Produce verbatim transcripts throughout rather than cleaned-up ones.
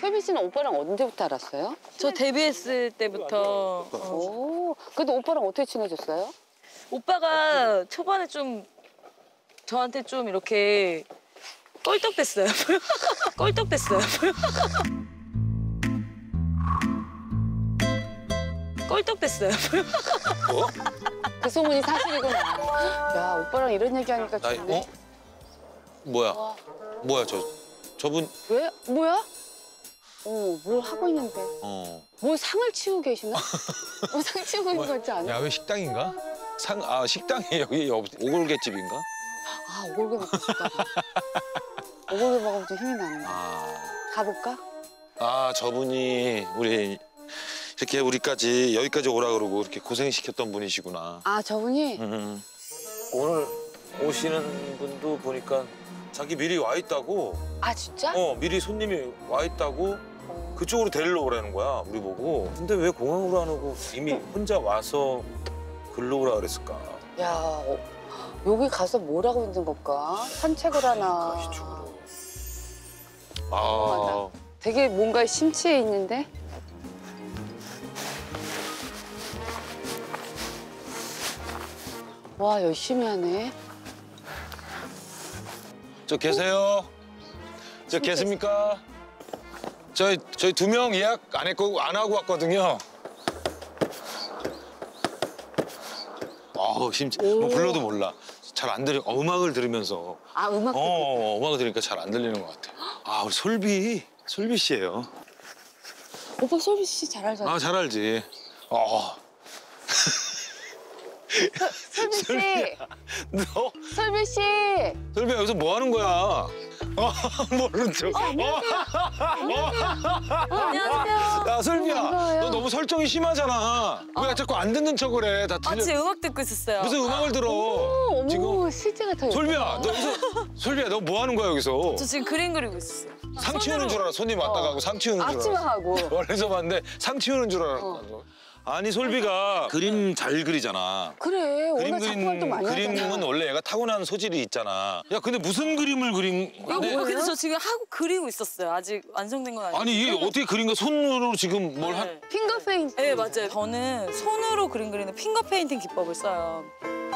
혜빈 씨는 오빠랑 언제부터 알았어요? 저 데뷔했을 때부터. 어. 오, 근데 오빠랑 어떻게 친해졌어요? 오빠가 초반에 좀 저한테 좀 이렇게 껄떡댔어요. 껄떡댔어요. 껄떡댔어요. 뭐? 그 소문이 사실이구나. 야, 오빠랑 이런 얘기하니까 나, 좋네. 어? 뭐야? 와. 뭐야 저 저분? 왜? 뭐야? 어, 뭘 하고 있는데. 어. 뭐 상을 치우고 계시나? 뭐 상 치우고 있는 거 같지 않아? 야외 식당인가? 상, 아 식당이 여기 옆 오골개집인가? 아, 오골개 먹고 싶다. 오골개 먹으면 좀 힘이 나네. 아, 가볼까? 아 저분이 우리 이렇게 우리까지 여기까지 오라 그러고 이렇게 고생시켰던 분이시구나. 아, 저분이? 음. 오늘 오시는 분도 보니까 자기 미리 와 있다고. 아, 진짜? 어, 미리 손님이 와 있다고 그쪽으로 데리러 오라는 거야, 우리 보고. 근데 왜 공항으로 안 오고 이미 혼자 와서 글로 오라 그랬을까? 야, 어, 여기 가서 뭐라고 힘든 걸까? 산책을 하나. 이쪽으로. 아, 아, 되게 뭔가 심취해 있는데? 와, 열심히 하네. 저 계세요? 저 계십니까? 저희 저희 두 명 예약 안 했고 안 하고 왔거든요. 어우, 심지 뭐 불러도 몰라. 잘 안 들려. 어, 음악을 들으면서. 아, 음악. 어, 음악을 들으니까 잘 안 들리는 것 같아. 아, 우리 솔비, 솔비 씨예요. 오빠 솔비 씨 잘 알잖아. 아, 잘 알지. 어. 솔비 씨! 너, 솔비 씨! 솔비야 여기서 뭐 하는 거야? 어, 모르는 척. 안녕하세요. 야, 솔비야, 반가워요. 너 너무 설정이 심하잖아. 왜 자꾸 안 듣는 척을 해? 다 아, 들려. 지금 음악 듣고 있었어요. 무슨 음악을 들어? 어머, 지금 실제 같아요. 솔비야, 너 여기서 솔비야, 너 뭐 하는 거야 여기서? 저 지금 그림 그리고 있었어요. 상 치우는 줄 알아. 손님 왔다 가고 상 치우는 줄 앞치마 알아. 하고. 멀리서 봤는데 상 치우는 줄 알아. 아니 솔비가 그림 잘 그리잖아. 그래, 그림 워낙 작품 활동 많이 그림은 하잖아. 원래 얘가 타고난 소질이 있잖아. 야, 근데 무슨 그림을 그림? 이거 근데- 뭐, 근데 저 지금 하고 그리고 있었어요. 아직 완성된 건 아니에요. 아니 이게 어떻게 그린 거야? 손으로 지금 뭘 한? 네. 핑거 페인트. 네, 맞아요. 저는 손으로 그림 그리는 핑거 페인팅 기법을 써요.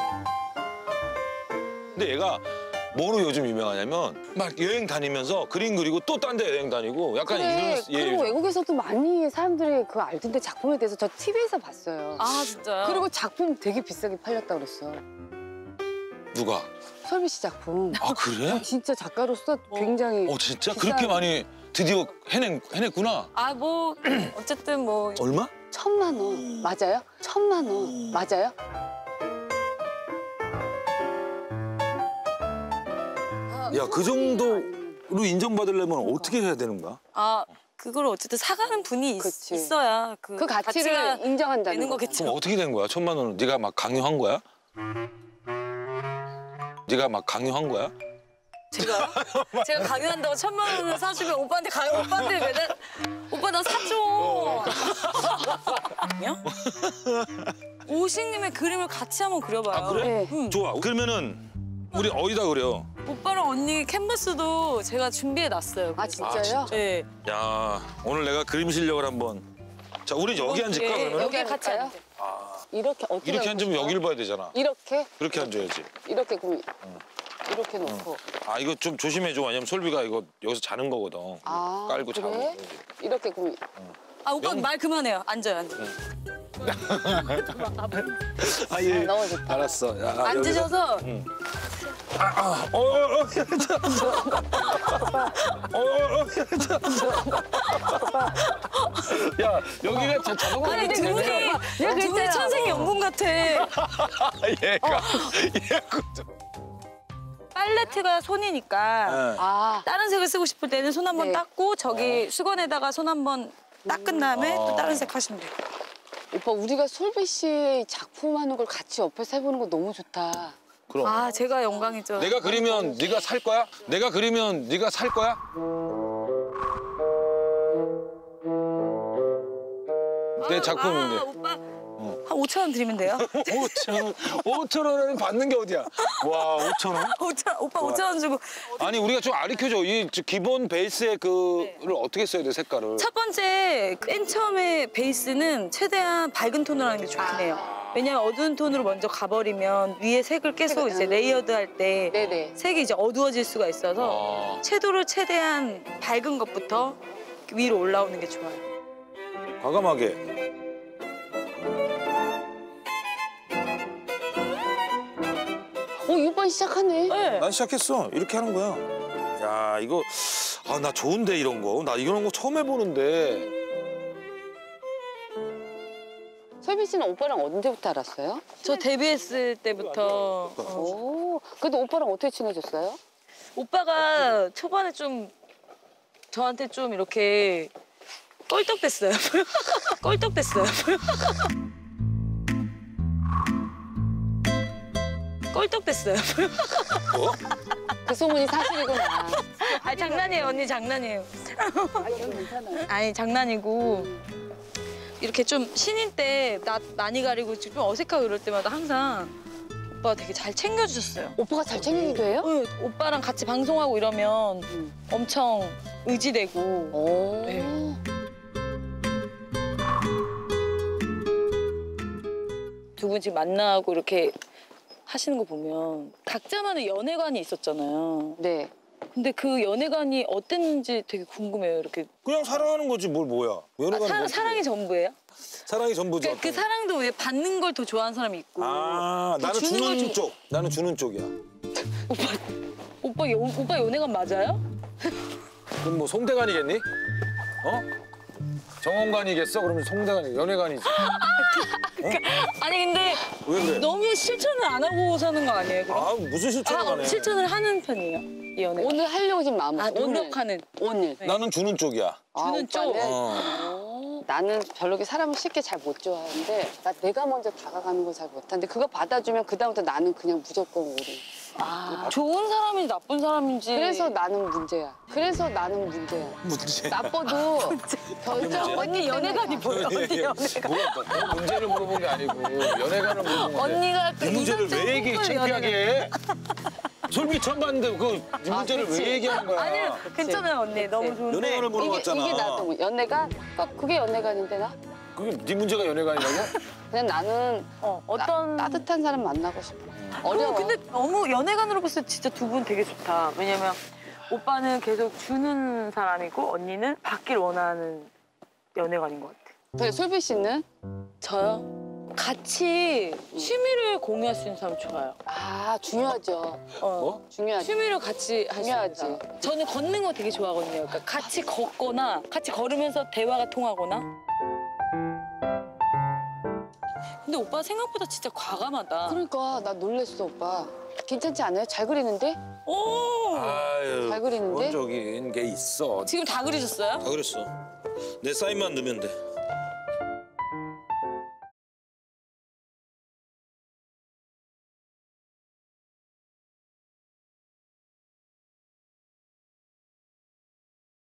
근데 얘가 뭐로 요즘 유명하냐면 막 여행 다니면서 그림 그리고 또 딴 데 여행 다니고 약간 그래, 이런. 그리고 외국에서도 많이 사람들이 그거 알던데 작품에 대해서 저 티비에서 봤어요. 아, 진짜요? 그리고 작품 되게 비싸게 팔렸다 그랬어. 누가? 솔비 씨 작품. 아 그래? 어, 진짜 작가로서 굉장히. 어 진짜 비싼- 그렇게 많이 드디어 해낸 해냈구나. 아, 뭐 어쨌든 뭐 얼마? 천만 원. 맞아요? 천만 원. 맞아요? 야, 그 정도로 인정받으려면 어떻게 해야 되는 거야? 아, 그걸 어쨌든 사가는 분이 있, 그치. 있어야 그, 그 가치를 가치가 인정한다는 되는 거죠. 거겠죠. 그럼 어떻게 된 거야? 천만 원은 네가 막 강요한 거야? 네가 막 강요한 거야? 제가 제가 강요한다고 천만 원을 사주면 오빠한테 강요 오빠한테 매달 오빠 나 사줘. 아니요? 오식님의 그림을 같이 한번 그려봐요. 아, 그래? 네. 응. 좋아. 그러면은 우리 어디다 그려? 오빠랑 언니 캔버스도 제가 준비해 놨어요. 아, 진짜요? 네. 야, 오늘 내가 그림 실력을 한번. 자, 우리 여기 앉을까 예, 그러면? 여기 같이 앉을까요? 앉을게요. 이렇게 어떻게 이렇게 앉으면 앉을까요? 여기를 봐야 되잖아. 이렇게? 그렇게 앉아야지. 이렇게 그럼 이렇게 놓고. 아, 이거 좀 조심해줘. 왜냐면 솔비가 이거 여기서 자는 거거든. 아, 깔고 그래? 자고. 이렇게 그럼. 아, 오빠 명- 말 그만해요. 앉아요, 앉아요. 아, 예. 너무 좋다. 알았어. 야, 앉으셔서 어, 어, 어, 어, 야, 여기가 자, 자동으로 아니, 되네. 두 분이 두 분이 천생연분 같아. 얘가, 얘가. 팔레트가 손이니까 아, 다른 색을 쓰고 싶을 때는 손 한 번 네. 닦고 저기 수건에다가 손 한 번 닦은 다음에 또 다른 색 하시면 돼요. 오빠 우리가 솔비 씨 작품하는 걸 같이 옆에서 해보는 거 너무 좋다. 그럼. 아, 제가 영광이죠. 내가 그리면 네가 살 거야? 내가 그리면 네가 살 거야? 내 작품인데. 아, 오빠. 어. 한 오천 원 드리면 돼요. 오천 원. 오천 원은 받는 게 어디야? 와, 오천 원? 오천 원, 오빠 오천 원 주고. 아니 우리가 좀 아리켜줘. 이 저 기본 베이스의 그를 어떻게 써야 돼 색깔을? 첫 번째 맨 처음에 베이스는 최대한 밝은 톤으로 하는 게 좋긴 해요. 왜냐면 어두운 톤으로 먼저 가버리면 위에 색을 계속 이제 레이어드 할 때 네네. 색이 이제 어두워질 수가 있어서 아. 채도를 최대한 밝은 것부터 위로 올라오는 게 좋아요. 과감하게. 오, 이 오빠 시작하네. 네. 난 시작했어. 이렇게 하는 거야. 야 이거 아 나 좋은데 이런 거. 나 이런 거 처음 해보는데. 솔비 씨는 오빠랑 언제부터 알았어요? 저 데뷔했을 때부터 어. 오, 근데 오빠랑 어떻게 친해졌어요? 오빠가 초반에 좀 저한테 좀 이렇게 껄떡댔어요. 껄떡댔어요. 껄떡댔어요. 뭐? 그 소문이 사실이구나. 아니 장난이에요 언니 장난이에요. 아, 이건 괜찮아요. 아니 장난이고 이렇게 좀 신인 때 나 많이 가리고 좀 어색하고 이럴 때마다 항상 오빠가 되게 잘 챙겨주셨어요. 오빠가 잘 챙기기도 해요? 응, 오빠랑 같이 방송하고 이러면 음. 엄청 의지되고 오. 네. 두 분 지금 만나고 이렇게 하시는 거 보면 각자만의 연애관이 있었잖아요. 네. 근데 그 연애관이 어땠는지 되게 궁금해요. 이렇게 그냥 사랑하는 거지 뭘 뭐야. 아, 연애가 사, 사랑이 전부예요? 사랑이 전부죠. 그, 그 사랑도 왜 받는 걸 더 좋아하는 사람이 있고 아 나는 주는 주는, 걸 주- 쪽. 나는 주는 쪽이야. 오빠 여, 오빠 연애관 맞아요? 그럼 뭐 송대관이겠니? 어? 정원관이겠어? 그러면 송대관이 연애관이지. 아니 근데 왜 그래? 너무 실천을 안 하고 사는 거 아니에요? 그럼? 아 무슨 실천을 아, 하네. 실천을 하는 편이에요 이 연애. 오늘 하려고 지금 마음. 아 오늘. 노력하는. 오늘. 네. 나는 주는 쪽이야. 아, 주는 쪽? 오빠는? 어. 오, 나는 별로 이렇게 사람을 쉽게 잘 못 좋아하는데 나 내가 먼저 다가가는 걸 잘 못하는데 그거 받아주면 그다음부터 나는 그냥 무조건 오리. 아, 좋은 사람인지 나쁜 사람인지. 그래서 나는 문제야. 그래서 나는 문제야. 문제. 나빠도 결정. 언니 연애관이 뭐야? 언니 연애관. 뭐야, 문제를 물어본 게 아니고 연애관을 물어본 건데. 언니가 그 이 문제를 이성적인 왜 얘기해? 꿈을 창피하게 해? 솔비 처음 봤는데 그 이 문제를 그치. 왜 얘기하는 거야? 아니요 괜찮아요 언니 너무 좋은데. 연애관을 이게, 물어봤잖아. 이게 나도 뭐 연애가 꼭 그게 연애관인데 나 그게 네 문제가 연애관이라고? 그냥 나는 어, 어떤 따, 따뜻한 사람 만나고 싶어. 어, 어려워. 근데 너무 연애관으로 봤을 때 진짜 두 분 되게 좋다. 왜냐면 오빠는 계속 주는 사람이고 언니는 받길 원하는 연애관인 것 같아. 그래 솔비 씨는 저요? 같이 취미를 공유할 수 있는 사람 좋아요. 아 중요하죠. 어. 뭐? 중요하지. 취미를 같이 할 수 있는 중요하지. 사람. 저는 걷는 거 되게 좋아하거든요. 그러니까 같이 걷거나 같이 걸으면서 대화가 통하거나. 근데 오빠 생각보다 진짜 과감하다. 그러니까 나 놀랬어 오빠. 괜찮지 않아요? 잘 그리는데? 오! 아유. 잘 그리는데? 기본적인 게 있어. 지금 다 그리셨어요? 다 그랬어. 내 사인만 넣으면 돼.